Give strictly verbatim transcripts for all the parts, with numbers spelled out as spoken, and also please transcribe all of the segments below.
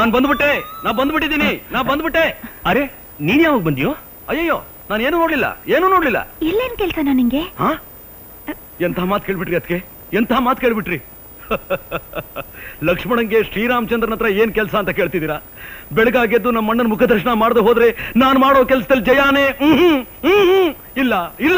ನಾನ್ ಬಂದ್ಬಿಟ್ಟೆ ನಾ ಬಂದ್ಬಿಟ್ಟಿದ್ದೀನಿ ನಾ ಬಂದ್ಬಿಟ್ಟೆ. ಅರೆ ನೀನ್ ಯಾವಾಗ ಬಂದಿಯೋ? ಅಯ್ಯಯ್ಯೋ ನಾನು ಏನು ನೋಡ್ಲಿಲ್ಲ ಏನು ನೋಡ್ಲಿಲ್ಲ. ಇಲ್ಲೇನ್ ಕೆಲ್ಸನ ನಿಂಗೆ? ಹಾ ಎಂಥ ಮಾತು ಕೇಳ್ಬಿಟ್ರಿ ಅದಕ್ಕೆ ಎಂಥ ಮಾತು ಕೇಳ್ಬಿಟ್ರಿ. ಲಕ್ಷ್ಮಣಂಗೆ ಶ್ರೀರಾಮಚಂದ್ರನ ಹತ್ರ ಏನ್ ಕೆಲಸ ಅಂತ ಕೇಳ್ತಿದ್ದೀರಾ? ಬೆಳಗಾಗೆದ್ದು ನಮ್ಮ ಅಣ್ಣನ ಮುಖ ದರ್ಶನ ಮಾಡದೆ ಹೋದ್ರೆ ನಾನ್ ಮಾಡೋ ಕೆಲ್ಸದಲ್ಲಿ ಜಯಾನೇ ಹ್ಮ್ ಹ್ಮ್ ಹ್ಮ್ ಇಲ್ಲ ಇಲ್ಲ.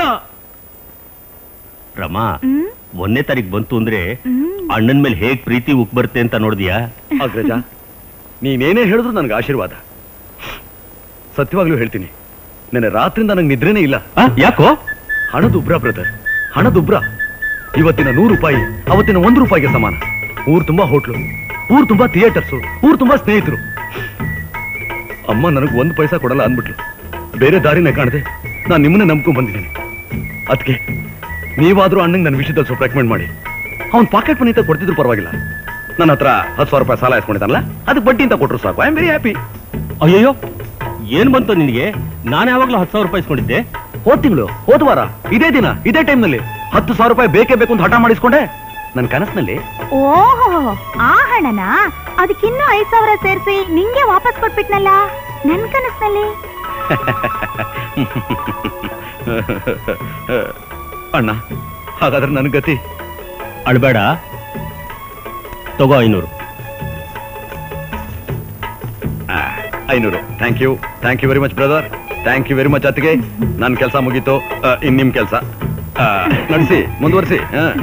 ರಮಾ ಒಂದನೇ ತಾರೀಕು ಬಂತು ಅಂದ್ರೆ ಅಣ್ಣನ ಮೇಲೆ ಹೇಗ್ ಪ್ರೀತಿ ಉಕ್ ಬರುತ್ತೆ ಅಂತ ನೋಡಿದ್ಯಾ? ಅಗ್ರಜ ನೀನೇನೇ ಹೇಳಿದ್ರು ನನಗೆ ಆಶೀರ್ವಾದ. ಸತ್ಯವಾಗ್ಲೂ ಹೇಳ್ತೀನಿ, ನೆನ್ನೆ ರಾತ್ರಿಂದ ನಂಗೆ ನಿದ್ರೇನೇ ಇಲ್ಲ. ಯಾಕೋ? ಹಣದುಬ್ರ ಬ್ರದರ್, ಹಣದುಬ್ರ. ಇವತ್ತಿನ ನೂರು ರೂಪಾಯಿ ಅವತ್ತಿನ ಒಂದು ರೂಪಾಯಿಗೆ ಸಮಾನ. ಊರ್ ತುಂಬಾ ಹೋಟ್ಲು, ಊರ್ ತುಂಬಾ ಥಿಯೇಟರ್ಸು, ಊರ್ ತುಂಬಾ ಸ್ನೇಹಿತರು. ಅಮ್ಮ ನನಗೆ ಒಂದು ಪೈಸಾ ಕೊಡಲ್ಲ ಅಂದ್ಬಿಟ್ಲು. ಬೇರೆ ದಾರಿನೇ ಕಾಣದೆ ನಾನು ನಿಮ್ಮನ್ನೇ ನಂಬ್ಕೊಂಡ್ ಬಂದಿದ್ದೀನಿ. ಅದಕ್ಕೆ ನೀವಾದ್ರೂ ಅಣ್ಣಂಗೆ ನನ್ನ ವಿಷಯದಲ್ಲಿ ಸ್ವಲ್ಪ ರೆಕಮೆಂಡ್ ಮಾಡಿ. ಅವ್ನು ಪಾಕೆಟ್ ಮನಿ ಅಂತ ಕೊಡ್ತಿದ್ರು ಪರವಾಗಿಲ್ಲ. ನನ್ನ ಹತ್ರ ಹತ್ತು ಸಾವಿರ ರೂಪಾಯಿ ಸಾಲ ಇಸ್ಕೊಂಡಿದ್ದಾನಲ್ಲ, ಅದಕ್ಕೆ ಬಡ್ಡಿ ಅಂತ ಕೊಟ್ಟರು ಸಾಕು. I am very happy. ಅಯ್ಯಯ್ಯೋ ಏನ್ ಬಂತು ನಿನಗೆ? ನಾನು ಯಾವಾಗ್ಲೂ ಹತ್ತು ಸಾವಿರ ರೂಪಾಯಿ ಇಸ್ಕೊಂಡಿದ್ದೆ. ಹೋದ್ ತಿಂಗಳು ಹೋದ ವಾರ ಇದೇ ದಿನ ಇದೇ ಟೈಮ್ ನಲ್ಲಿ ಹತ್ತು ಸಾವಿರ ರೂಪಾಯಿ ಬೇಕೇ ಬೇಕು ಅಂತ ಹಠ ಮಾಡಿಸ್ಕೊಂಡೆ ನನ್ನ ಕನಸಿನಲ್ಲಿ. ಓಹೋ ಆ ಹಣನ ಅದಕ್ಕಿನ್ನೂ ಐದ್ ಸಾವಿರ ಸೇರಿಸಿ ನಿಂಗೆ ವಾಪಸ್ ಕೊಟ್ಬಿಟ್ನಲ್ಲ ನನ್ ಕನಸಿನಲ್ಲಿ. ಅಣ್ಣ ಹಾಗಾದ್ರೆ ನನ್ ಗತಿ. ಅಳ್ಬೇಡ, ತಗೋ ಐನೂರು. ಐನೂರು thank you thank you very much brother, thank you very much. ಅತ್ತಿಗೆ ನನ್ನ ಕೆಲಸ ಮುಗೀತು, ಇನ್ ನಿಮ್ ಕೆಲಸ ನಡೆಸಿ ಮುಂದುವರಿಸಿ.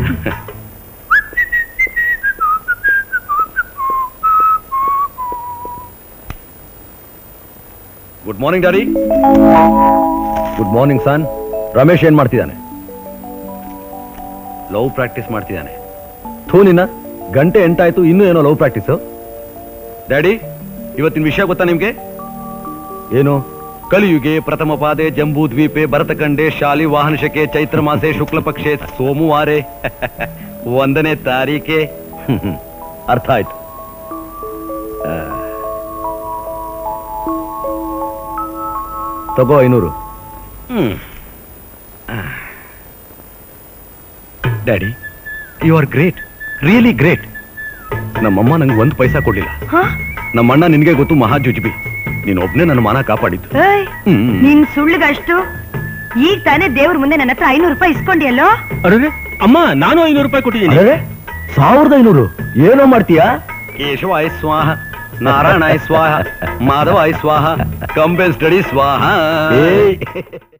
Good morning daddy. Good morning son. Ramesh ಏನ್ ಮಾಡ್ತಿದ್ದಾನೆ? ಲವ್ ಪ್ರಾಕ್ಟೀಸ್ ಮಾಡ್ತಿದ್ದಾನೆ. ಥೂ ನಿನ್ನ, ಗಂಟೆ ಎಂಟಾಯ್ತು ಇನ್ನೂ ಏನೋ ಲವ್ ಪ್ರಾಕ್ಟೀಸು. ಡ್ಯಾಡಿ ಇವತ್ತಿನ ವಿಷಯ ಗೊತ್ತಾ ನಿಮ್ಗೆ? ಏನು? ಕಲಿಯುಗೆ ಪ್ರಥಮ ಪಾದೆ ಜಂಬೂ ದ್ವೀಪೆ ಭರತಖಂಡೆ ಶಾಲಿ ವಾಹನಶಕೆ ಚೈತ್ರ ಮಾಸೆ ಶುಕ್ಲ ಪಕ್ಷೆ ಸೋಮವಾರೆ ಒಂದನೇ ತಾರೀಕೆ. ಅರ್ಥ ಆಯ್ತು. ತಗೋ ಐನೂರು. Hmm daddy you are great, really great. ನಮ್ಮಮ್ಮ ನಂಗೆ ಒಂದು ಪೈಸಾ ಕೊಡ್ಲಿಲ್ಲ. ನಮ್ಮಣ್ಣ ನಿನ್ಗೆ ಗೊತ್ತು ಮಹಾ ಜುಜ್ಬಿ. ನೀನ್ ಒಬ್ನೇ ನನ್ನ ಮಾನ ಕಾಪಾಡಿದ್ದು. ನಿನ್ ಸುಳ್ಳಿಗಷ್ಟು ಈಗ ತಾನೇ ದೇವ್ರ ಮುಂದೆ ನನ್ನ ಹತ್ರ ಐನೂರು ರೂಪಾಯಿ ಇಸ್ಕೊಂಡಿಯಲ್ಲೋ? ಅರೆ ಅಮ್ಮ, ನಾನು ಐನೂರು ರೂಪಾಯಿ ಕೊಟ್ಟಿದ್ದೀನಿ. ಸಾವಿರದ ಐನೂರು ಏನೋ ಮಾಡ್ತೀಯಾ? ಕೇಶವಾಯ ಸ್ವಾಹ, ನಾರಾಯಣಾಯ ಸ್ವಾಹ, ಮಾಧವಾಯ ಸ್ವಾಹ, ಕಂಬೆಲ್ ಸ್ಟಡಿ ಸ್ವಾಹ.